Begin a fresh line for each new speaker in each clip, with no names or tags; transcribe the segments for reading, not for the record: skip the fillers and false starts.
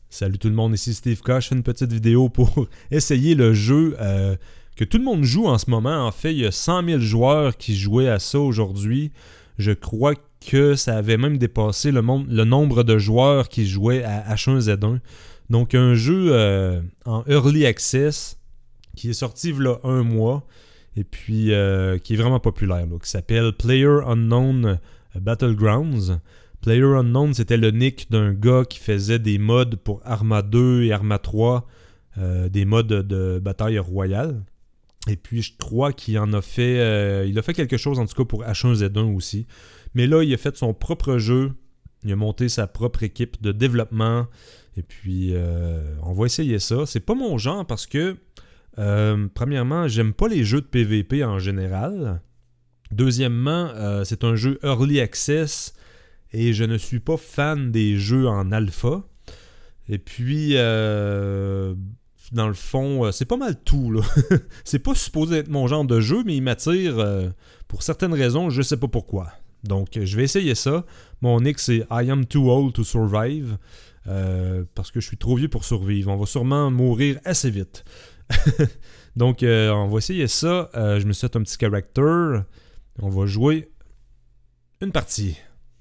Salut tout le monde, ici Steve K. Je fais une petite vidéo pour essayer le jeu que tout le monde joue en ce moment. En fait, il y a 100 000 joueurs qui jouaient à ça aujourd'hui. Je crois que ça avait même dépassé le nombre de joueurs qui jouaient à H1Z1. Donc un jeu en Early Access qui est sorti il y a un mois et puis qui est vraiment populaire, là, qui s'appelle PlayerUnknown Battlegrounds. PlayerUnknown, c'était le nick d'un gars qui faisait des mods pour Arma 2 et Arma 3, des mods de bataille royale. Et puis je crois qu'il en a fait, il a fait quelque chose en tout cas pour H1Z1 aussi. Mais là, il a fait son propre jeu, il a monté sa propre équipe de développement. Et puis on va essayer ça. C'est pas mon genre parce que, premièrement, j'aime pas les jeux de PVP en général. Deuxièmement, c'est un jeu Early Access. Et je ne suis pas fan des jeux en alpha. Et puis, dans le fond, c'est pas mal tout, là. C'est pas supposé être mon genre de jeu, mais il m'attire pour certaines raisons, je sais pas pourquoi. Donc, je vais essayer ça. Mon nick, c'est I am too old to survive. Parce que je suis trop vieux pour survivre. On va sûrement mourir assez vite. Donc, on va essayer ça. Je me suis fait un petit character. On va jouer une partie.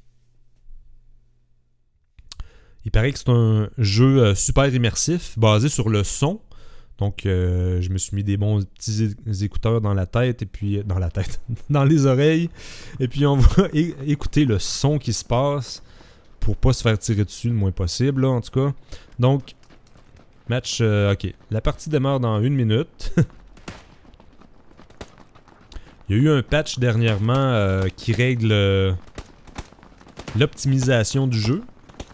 Il paraît que c'est un jeu super immersif, basé sur le son. Donc, je me suis mis des bons petits écouteurs dans la tête, et puis... dans la tête, dans les oreilles. Et puis, on va écouter le son qui se passe pour pas se faire tirer dessus le moins possible, là, en tout cas. Donc, match... ok, la partie démarre dans 1 minute. Il y a eu un patch dernièrement qui règle l'optimisation du jeu.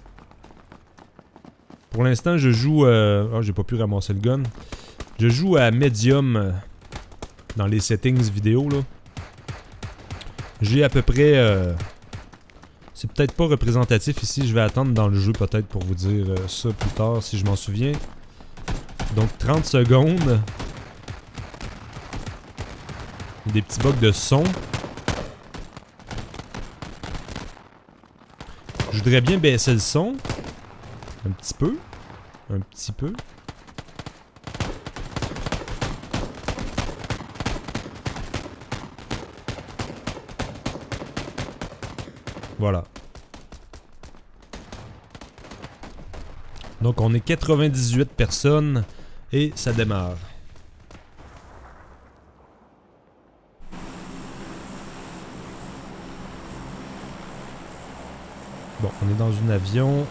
Pour l'instant, je joue... oh, j'ai pas pu ramasser le gun. Je joue à Medium dans les settings vidéo, là. J'ai à peu près... c'est peut-être pas représentatif ici. Je vais attendre dans le jeu peut-être pour vous dire ça plus tard, si je m'en souviens. Donc, 30 secondes. Des petits bugs de son. Je voudrais bien baisser le son. Un petit peu. Un petit peu. Voilà. Donc on est 98 personnes et ça démarre. Bon, on est dans un avion.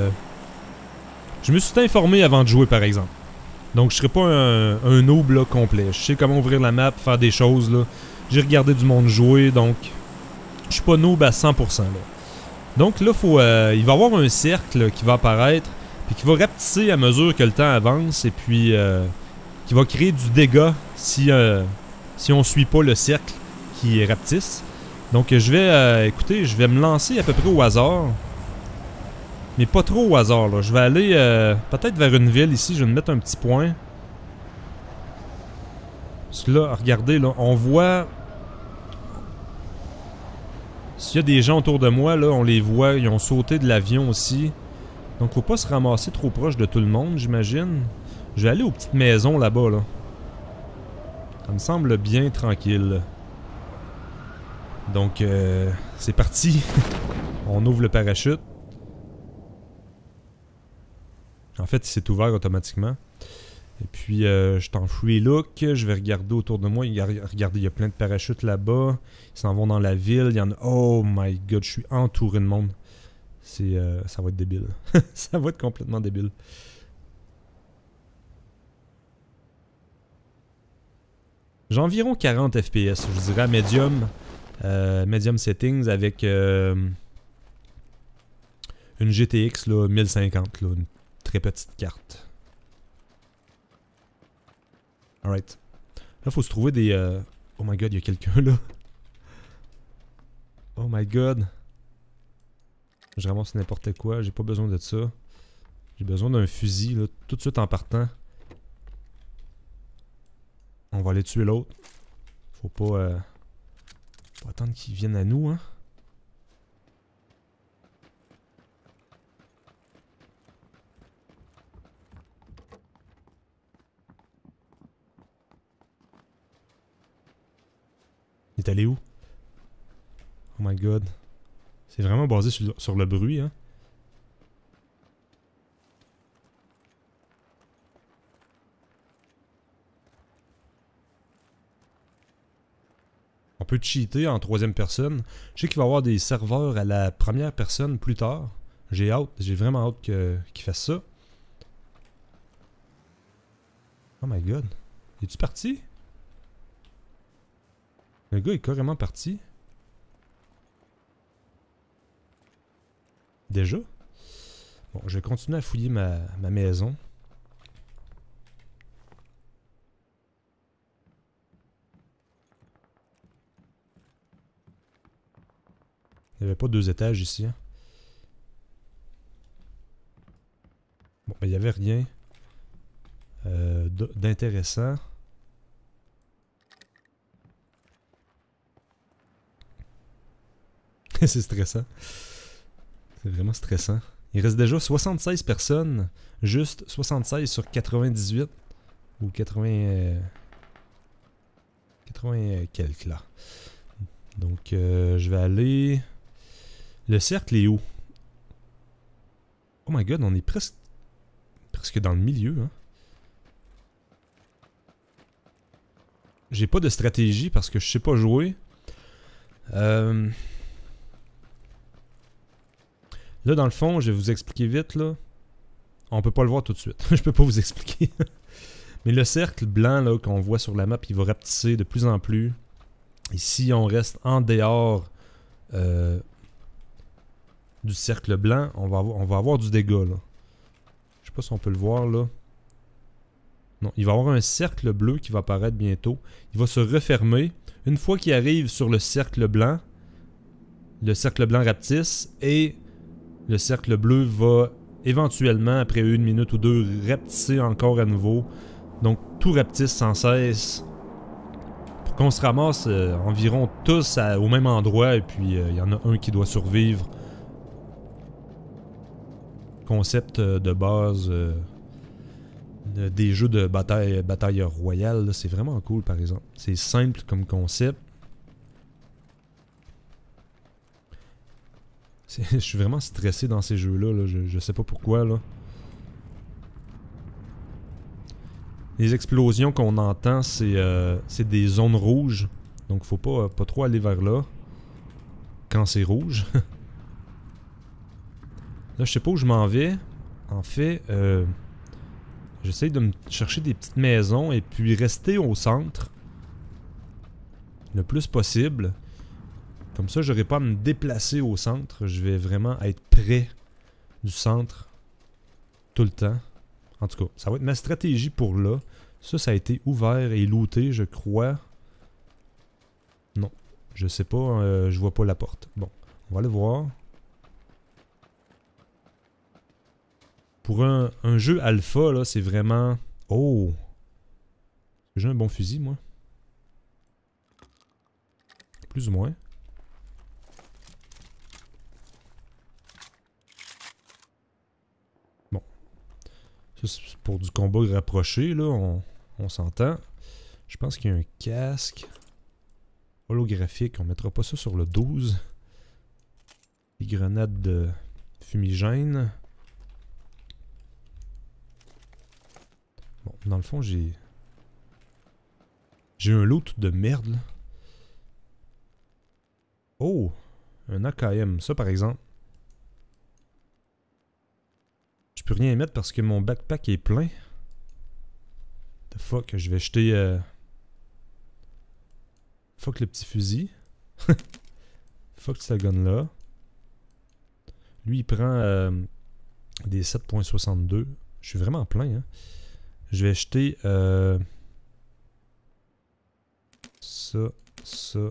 Je me suis informé avant de jouer, par exemple. Donc, je serai pas un noob là, complet. Je sais comment ouvrir la map, faire des choses. Là. J'ai regardé du monde jouer, donc je suis pas noob à 100%. Là. Donc là, faut, il va y avoir un cercle là, qui va apparaître, puis qui va rapetisser à mesure que le temps avance, et puis qui va créer du dégât si on suit pas le cercle qui rapetisse. Donc, je vais, écoutez, je vais me lancer à peu près au hasard. Mais pas trop au hasard, là. Je vais aller peut-être vers une ville ici. Je vais me mettre un petit point. Parce que là, regardez, là, on voit... S'il y a des gens autour de moi, là, on les voit. Ils ont sauté de l'avion aussi. Donc, faut pas se ramasser trop proche de tout le monde, j'imagine. Je vais aller aux petites maisons là-bas, là. Ça me semble bien tranquille. Donc, c'est parti. On ouvre le parachute. En fait, il s'est ouvert automatiquement. Et puis, je suis en free look. Je vais regarder autour de moi. Regardez, il y a plein de parachutes là-bas. Ils s'en vont dans la ville. Il y en a... Oh my god, je suis entouré de monde. C'est, ça va être débile. Ça va être complètement débile. J'ai environ 40 FPS, je dirais, à Medium. Medium settings avec une GTX là, 1050, là, une très petite carte. Alright. Là, il faut se trouver des... Oh my god, il y a quelqu'un là. Oh my god. Je ramasse n'importe quoi, j'ai pas besoin de ça. J'ai besoin d'un fusil, là, tout de suite en partant. On va aller tuer l'autre. Faut pas attendre qu'ils viennent à nous, hein. Il est allé où? Oh my god. C'est vraiment basé sur le bruit, hein? On peut cheater en troisième personne. Je sais qu'il va y avoir des serveurs à la première personne plus tard. J'ai vraiment hâte qu'ils fassent ça. Oh my god. Es-tu parti? Le gars est carrément parti. Déjà? Bon, je vais continuer à fouiller ma maison. Il n'y avait pas 2 étages ici. Hein? Bon, ben, il n'y avait rien d'intéressant. C'est stressant. C'est vraiment stressant. Il reste déjà 76 personnes. Juste 76 sur 98. Ou 80... 80 quelques là. Donc, je vais aller... Le cercle est où? Oh my god, on est presque dans le milieu. Hein? J'ai pas de stratégie parce que je sais pas jouer. Là, dans le fond, je vais vous expliquer vite. Là. On peut pas le voir tout de suite. Je peux pas vous expliquer. Mais le cercle blanc là qu'on voit sur la map, il va rapetisser de plus en plus. Et si on reste en dehors du cercle blanc, on va avoir du dégât. Là. Je sais pas si on peut le voir là. Non, il va y avoir un cercle bleu qui va apparaître bientôt. Il va se refermer. Une fois qu'il arrive sur le cercle blanc rapetisse et le cercle bleu va éventuellement, après 1 minute ou 2, rapetisser encore à nouveau. Donc tout rapetisse sans cesse. Pour qu'on se ramasse environ tous au même endroit et puis il y en a un qui doit survivre. Concept de base des jeux de bataille royale, c'est vraiment cool par exemple. C'est simple comme concept. Je suis vraiment stressé dans ces jeux-là, là. Je sais pas pourquoi. Là. Les explosions qu'on entend, c'est des zones rouges. Donc faut pas trop aller vers là. Quand c'est rouge. Là, je sais pas où je m'en vais. En fait, j'essaye de me chercher des petites maisons et puis rester au centre. Le plus possible. Comme ça, j'aurai pas à me déplacer au centre. Je vais vraiment être près du centre. Tout le temps. En tout cas, ça va être ma stratégie pour là. Ça a été ouvert et looté, je crois. Non. Je sais pas. Je vois pas la porte. Bon, on va aller voir. Pour un jeu alpha, là, c'est vraiment... Oh! J'ai un bon fusil, moi. Plus ou moins. Bon. Ça, c'est pour du combat rapproché, là. On s'entend. Je pense qu'il y a un casque holographique. On mettra pas ça sur le 12. Des grenades de fumigène. Bon, dans le fond, j'ai un loot de merde, là. Oh! Un AKM. Ça, par exemple. Je peux rien mettre parce que mon backpack est plein. The fuck, je vais jeter... Fuck le petit fusil. Fuck ce gun-là. Lui, il prend des 7.62. Je suis vraiment plein, hein. Je vais jeter ça.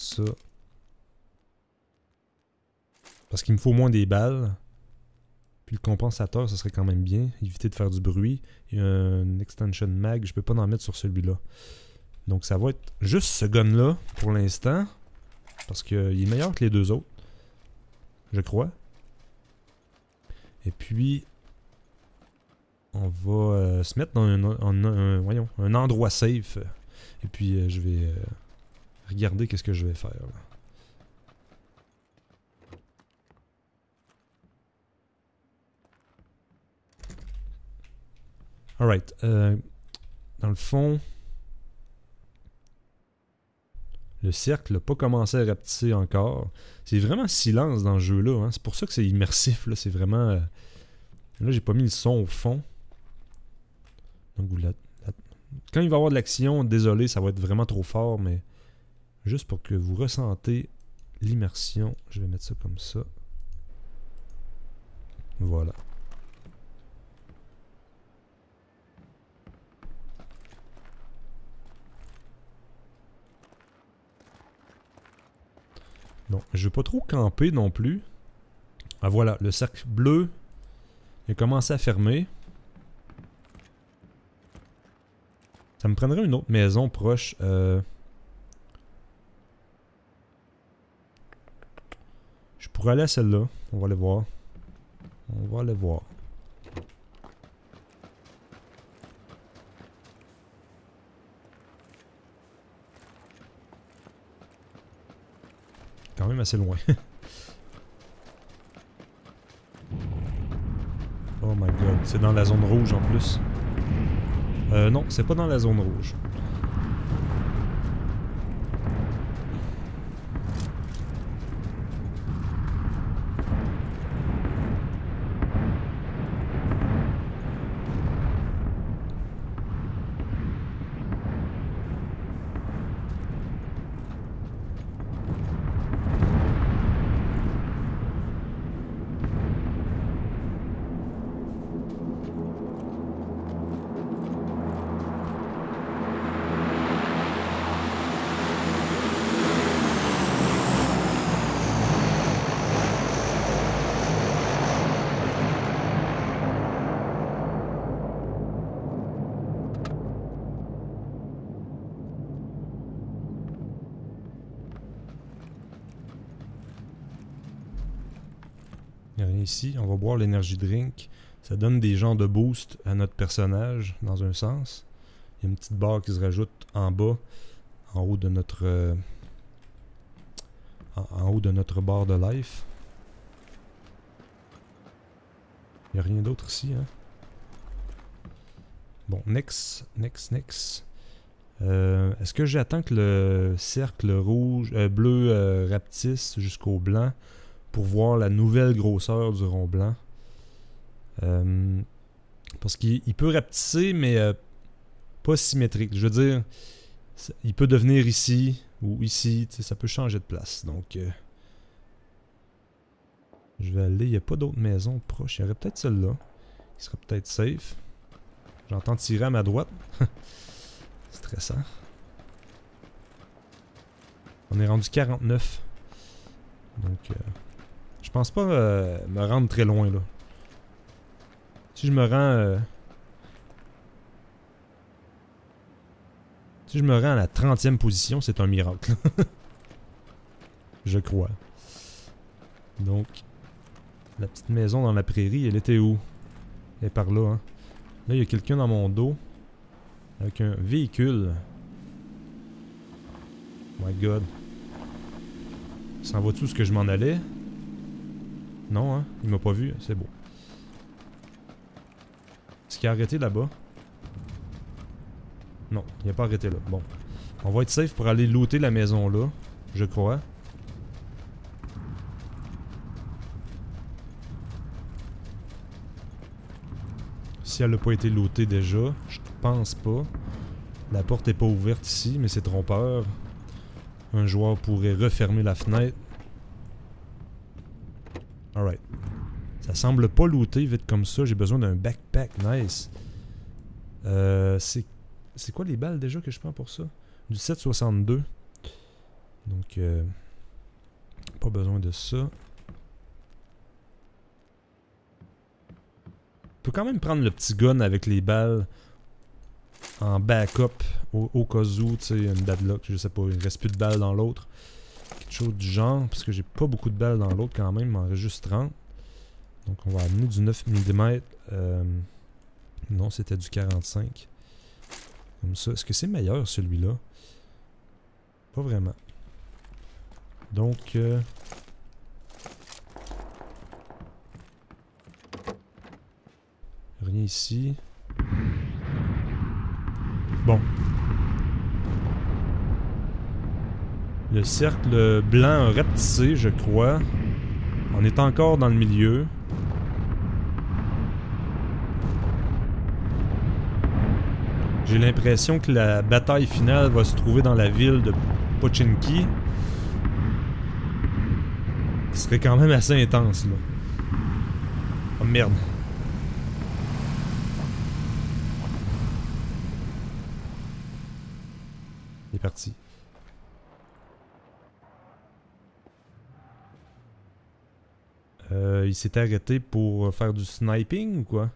Parce qu'il me faut moins des balles. Puis le compensateur, ça serait quand même bien. Éviter de faire du bruit. Il y a un extension mag, je peux pas en mettre sur celui-là. Donc ça va être juste ce gun-là pour l'instant. Parce qu'il est meilleur que les deux autres. Je crois. Et puis... on va se mettre dans un endroit safe. Et puis je vais Regardez qu'est-ce que je vais faire, là. Alright. Dans le fond, le cercle n'a pas commencé à rapetisser encore. C'est vraiment silence dans ce jeu-là. Hein. C'est pour ça que c'est immersif. Là. C'est vraiment... Là, j'ai pas mis le son au fond. Donc, quand il va y avoir de l'action, désolé, ça va être vraiment trop fort, mais juste pour que vous ressentez l'immersion, je vais mettre ça comme ça. Voilà. Bon, je ne veux pas trop camper non plus. Ah voilà, le cercle bleu il a commencé à fermer. Ça me prendrait une autre maison proche. Je pourrais aller à celle-là. On va aller voir. On va aller voir. Quand même assez loin. Oh my god, c'est dans la zone rouge en plus. Non, c'est pas dans la zone rouge. Il n'y a rien ici. On va boire l'énergie drink. Ça donne des genres de boost à notre personnage, dans un sens. Il y a une petite barre qui se rajoute en bas, en haut de notre... en haut de notre barre de life. Il n'y a rien d'autre ici, hein. Bon, next. Est-ce que j'attends que le cercle rouge, bleu rapetisse jusqu'au blanc pour voir la nouvelle grosseur du rond blanc? Parce qu'il peut rapetisser, mais pas symétrique. Je veux dire, il peut devenir ici ou ici. Ça peut changer de place. Donc, je vais aller. Il n'y a pas d'autres maisons proches. Il y aurait peut-être celle-là qui serait peut-être safe. J'entends tirer à ma droite. Stressant. On est rendu 49. Donc, je pense pas me rendre très loin, là. Si je me rends... si je me rends à la 30e position, c'est un miracle. Je crois. Donc, la petite maison dans la prairie, elle était où? Elle est par là, hein. Là, il y a quelqu'un dans mon dos. Avec un véhicule. My god. S'en va-tu où ce que je m'en allais? Non, hein? Il m'a pas vu. C'est beau. Est-ce qu'il a arrêté là-bas? Non, il n'a pas arrêté là. Bon. On va être safe pour aller looter la maison là, je crois. Si elle n'a pas été lootée déjà, je pense pas. La porte n'est pas ouverte ici, mais c'est trompeur. Un joueur pourrait refermer la fenêtre. Alright. Ça semble pas looter vite comme ça. J'ai besoin d'un backpack. Nice. C'est quoi les balles déjà que je prends pour ça? Du 7,62. Donc, pas besoin de ça. On peut quand même prendre le petit gun avec les balles en backup au cas où, tu sais, une bad luck, je sais pas, il ne reste plus de balles dans l'autre. Quelque chose du genre, parce que j'ai pas beaucoup de balles dans l'autre quand même, il m'en reste juste 30. Donc on va amener du 9 mm. Non, c'était du 45. Comme ça. Est-ce que c'est meilleur celui-là? Pas vraiment. Donc... rien ici. Bon. Le cercle blanc a rapetissé, je crois. On est encore dans le milieu. J'ai l'impression que la bataille finale va se trouver dans la ville de Pochinki. Ce serait quand même assez intense, là. Oh merde. Il est parti. Il s'est arrêté pour faire du sniping ou quoi?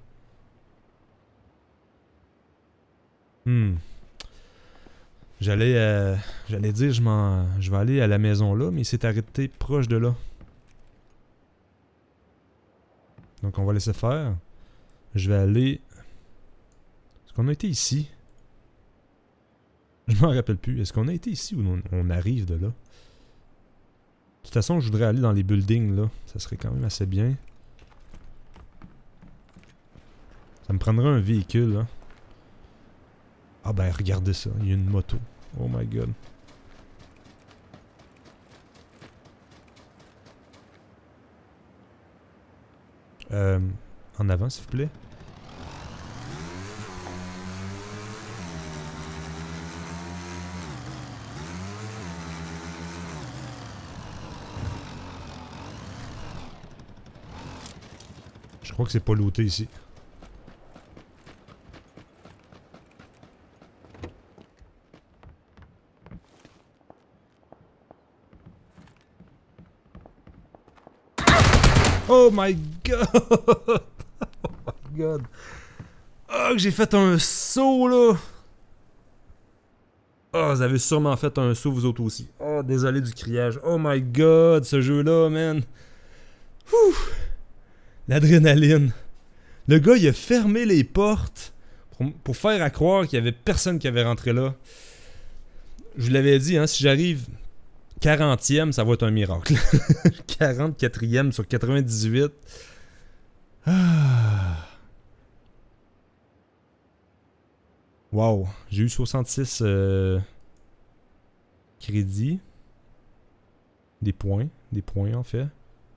J'allais dire je vais aller à la maison là, mais il s'est arrêté proche de là. Donc on va laisser faire. Je vais aller... Est-ce qu'on a été ici? Je m'en rappelle plus. Est-ce qu'on a été ici ou on arrive de là? De toute façon, je voudrais aller dans les buildings là. Ça serait quand même assez bien. Ça me prendrait un véhicule, hein. Ah ben, regardez ça. Il y a une moto. Oh my god. En avant, s'il vous plaît. Je crois que c'est pas looté ici. Oh my god! Oh my god! Oh, j'ai fait un saut là! Oh, vous avez sûrement fait un saut vous autres aussi. Oh, désolé du criage. Oh my god, ce jeu-là, man! Ouh! L'adrénaline. Le gars, il a fermé les portes pour faire à croire qu'il y avait personne qui avait rentré là. Je vous l'avais dit, hein, si j'arrive 40e, ça va être un miracle. 44e sur 98. Ah. Wow. J'ai eu 66 crédits. Des points en fait.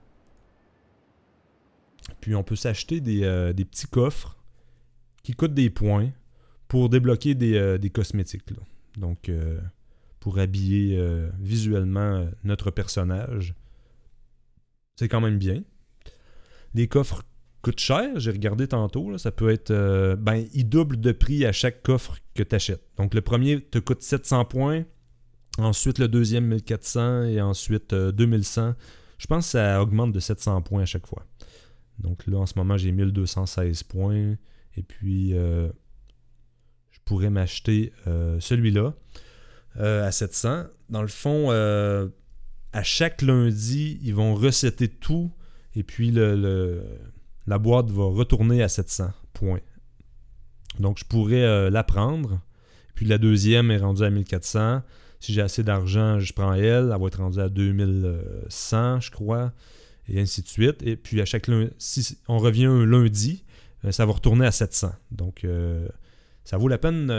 Puis on peut s'acheter des petits coffres qui coûtent des points pour débloquer des cosmétiques, là. Donc, pour habiller visuellement notre personnage. C'est quand même bien. Les coffres coûtent cher, j'ai regardé tantôt. Là, ça peut être... ben, ils doublent de prix à chaque coffre que tu achètes. Donc, le premier te coûte 700 points. Ensuite, le deuxième, 1400. Et ensuite, 2100. Je pense que ça augmente de 700 points à chaque fois. Donc là, en ce moment, j'ai 1216 points. Et puis, je pourrais m'acheter celui-là à 700. Dans le fond, à chaque lundi, ils vont resetter tout. Et puis, la boîte va retourner à 700 points. Donc, je pourrais la prendre. Puis, la deuxième est rendue à 1400. Si j'ai assez d'argent, je prends elle. Elle va être rendue à 2100, je crois. Et ainsi de suite. Et puis, à chaque lundi, si on revient un lundi, ça va retourner à 700. Donc, ça vaut la peine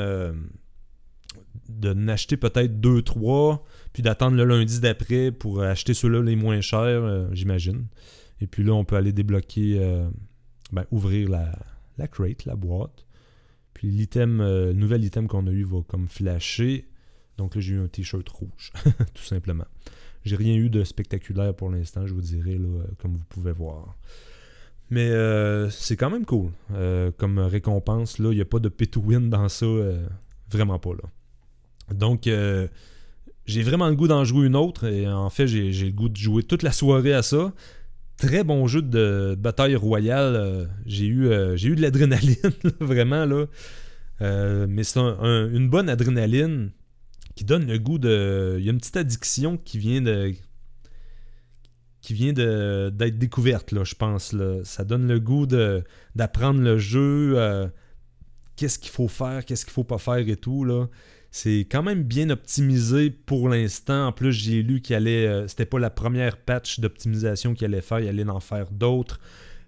de n'acheter peut-être 2-3, puis d'attendre le lundi d'après pour acheter ceux-là les moins chers, j'imagine. Et puis là, on peut aller débloquer, ouvrir la crate, la boîte. Puis l'item, nouvel item qu'on a eu va comme flasher. Donc là, j'ai eu un t-shirt rouge, tout simplement. J'ai rien eu de spectaculaire pour l'instant, je vous dirais, là, comme vous pouvez voir. Mais c'est quand même cool. Comme récompense, là, il n'y a pas de pay to win dans ça. Vraiment pas, là. Donc, j'ai vraiment le goût d'en jouer une autre. Et en fait, j'ai le goût de jouer toute la soirée à ça. Très bon jeu de bataille royale. J'ai eu de l'adrénaline, vraiment, là. Mais c'est une bonne adrénaline qui donne le goût de... Il y a une petite addiction qui vient d'être découverte, là, je pense. Là. Ça donne le goût d'apprendre le jeu, qu'est-ce qu'il faut faire, qu'est-ce qu'il faut pas faire et tout. Là. C'est quand même bien optimisé pour l'instant. En plus, j'ai lu qu'il allait... c'était pas la première patch d'optimisation qu'il allait faire. Il allait en faire d'autres.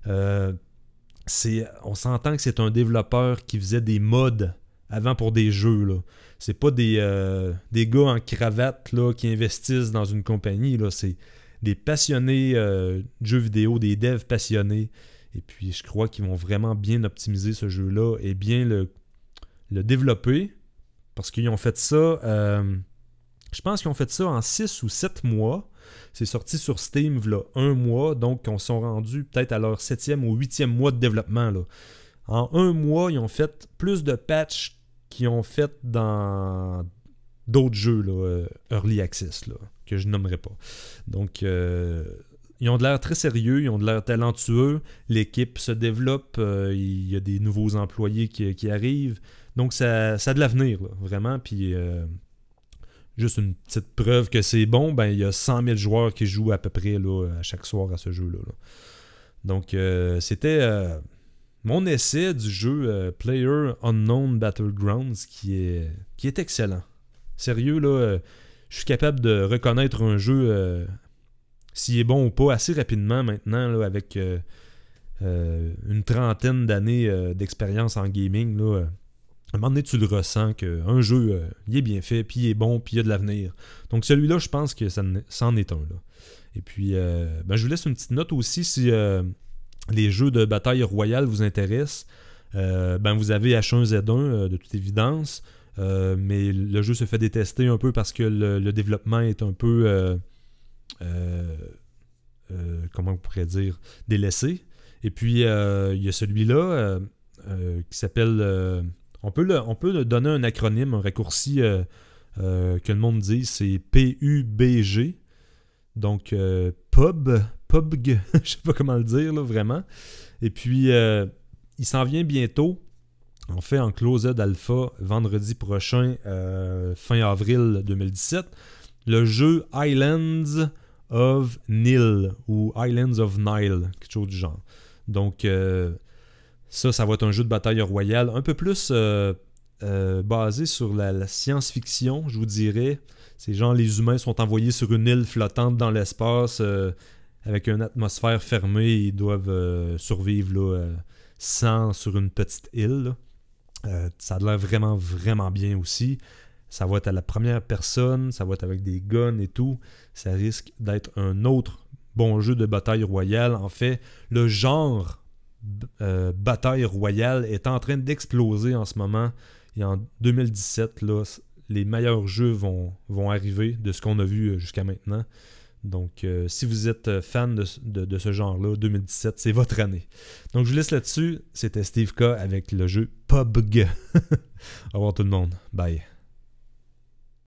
On s'entend que c'est un développeur qui faisait des mods avant pour des jeux, là. C'est pas des gars en cravate là, qui investissent dans une compagnie. Là. C'est des passionnés de jeux vidéo, des devs passionnés. Et puis, je crois qu'ils vont vraiment bien optimiser ce jeu-là et bien le développer. Parce qu'ils ont fait ça... je pense qu'ils ont fait ça en 6 ou 7 mois. C'est sorti sur Steam là, 1 mois. Donc, on sont rendus peut-être à leur 7e ou 8e mois de développement. Là. En 1 mois, ils ont fait plus de patchs qu'ils ont fait dans d'autres jeux là, Early Access, là, que je nommerai pas. Donc, ils ont de l'air très sérieux, ils ont de l'air talentueux. L'équipe se développe, il y a des nouveaux employés qui arrivent. Donc, ça a de l'avenir, là, vraiment. Puis, juste une petite preuve que c'est bon, ben il y a 100 000 joueurs qui jouent à peu près là, à chaque soir à ce jeu-là. Là. Donc, c'était mon essai du jeu Player Unknown Battlegrounds qui est excellent. Sérieux, là, je suis capable de reconnaître un jeu s'il est bon ou pas assez rapidement maintenant là, avec une trentaine d'années d'expérience en gaming. Là, à un moment donné, tu le ressens qu'un jeu, il est bien fait, puis il est bon, puis il y a de l'avenir. Donc celui-là, je pense que c'en est un. Là. Et puis, je vous laisse une petite note aussi si les jeux de bataille royale vous intéressent. Vous avez H1Z1 de toute évidence, mais le jeu se fait détester un peu parce que le développement est un peu, comment on pourrait dire, délaissé. Et puis, il y a celui-là qui s'appelle... On peut donner un acronyme, un raccourci que le monde dit, c'est PUBG. Donc, PUBG, je sais pas comment le dire, là, vraiment. Et puis, il s'en vient bientôt, en fait, en Closed Alpha, vendredi prochain, fin avril 2017, le jeu Islands of Nile, ou Islands of Nile, quelque chose du genre. Donc, ça va être un jeu de bataille royale, un peu plus basé sur la science-fiction, je vous dirais. C'est genre les humains sont envoyés sur une île flottante dans l'espace avec une atmosphère fermée. Ils doivent survivre là, sans sur une petite île. Ça a l'air vraiment, vraiment bien aussi. Ça va être à la première personne, ça va être avec des guns et tout. Ça risque d'être un autre bon jeu de bataille royale. En fait, le genre bataille royale est en train d'exploser en ce moment. Et en 2017, là, les meilleurs jeux vont arriver de ce qu'on a vu jusqu'à maintenant. Donc, si vous êtes fan de ce genre-là, 2017, c'est votre année. Donc, je vous laisse là-dessus. C'était Steve K avec le jeu PUBG. Au revoir tout le monde. Bye.